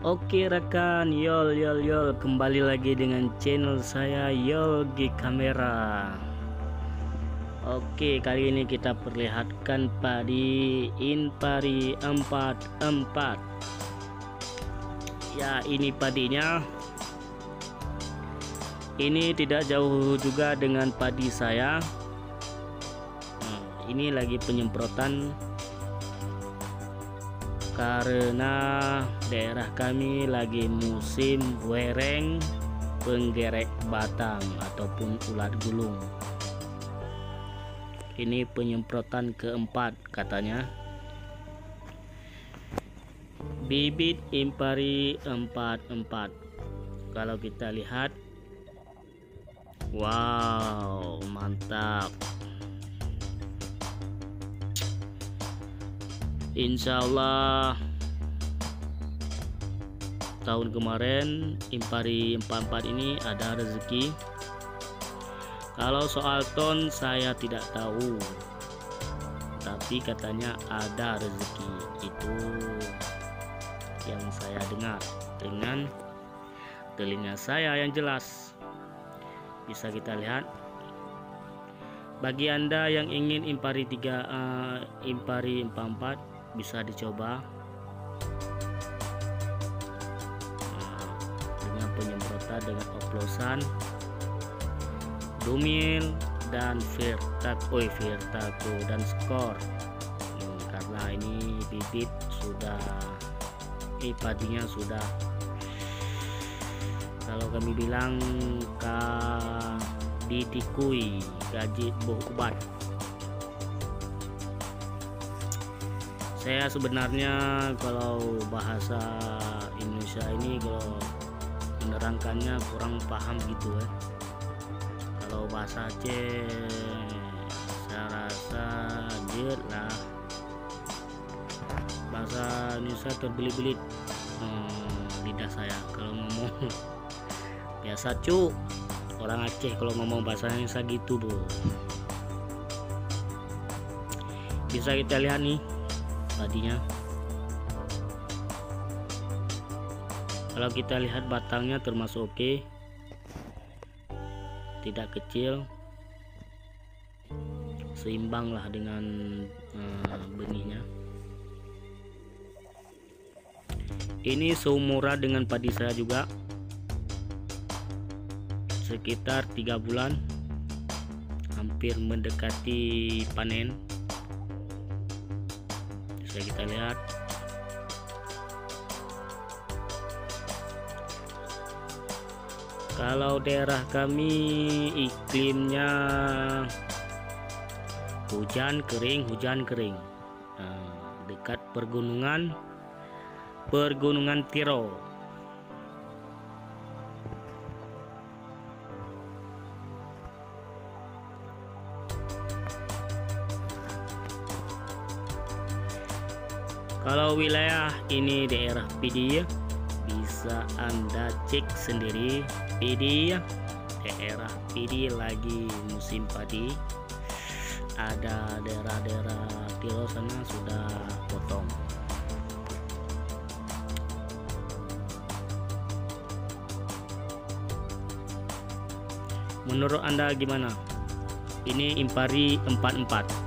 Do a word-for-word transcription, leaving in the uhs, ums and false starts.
Oke rekan, yol yol yol, kembali lagi dengan channel saya Yogi Kamera. Oke, kali ini kita perlihatkan padi Impari empat empat. Ya, ini padinya. Ini tidak jauh juga dengan padi saya. Nah, ini lagi penyemprotan karena daerah kami lagi musim wereng penggerek batang ataupun ulat gulung. Ini penyemprotan keempat katanya. Bibit Impari empat empat. Kalau kita lihat, wow, mantap. Insya Allah tahun kemarin Impari empat empat ini ada rezeki. Kalau soal ton saya tidak tahu, tapi katanya ada rezeki. Itu yang saya dengar dengan telinga saya yang jelas. Bisa kita lihat. Bagi Anda yang ingin Impari tiga uh, Impari empat empat bisa dicoba nah, dengan penyemprotan dengan oplosan Dumil dan Virtaco, oh, Virtaco dan Skor. hmm, karena ini bibit sudah eh padinya sudah, kalau kami bilang ka ditikui gaji bohubat. Saya sebenarnya kalau bahasa Indonesia ini kalau menerangkannya kurang paham gitu ya. Kalau bahasa Aceh saya rasa jet lah, bahasa Indonesia terbelit-belit hmm, lidah saya kalau ngomong. Biasa cu, orang Aceh kalau ngomong bahasa Indonesia gitu bu. Bisa kita lihat nih tadinya. Kalau kita lihat batangnya termasuk oke, tidak kecil, seimbang lah dengan uh, benihnya. Ini seumuran dengan padi saya juga, sekitar tiga bulan, hampir mendekati panen. Bisa kita lihat. Kalau daerah kami iklimnya hujan kering, hujan kering, nah, dekat pergunungan, pergunungan Tiro. Kalau wilayah ini daerah Pidi, bisa Anda cek sendiri. Pidi, daerah Pidi lagi musim padi. Ada daerah-daerah Tiro sana sudah potong. Menurut Anda gimana? Ini Impari empat empat.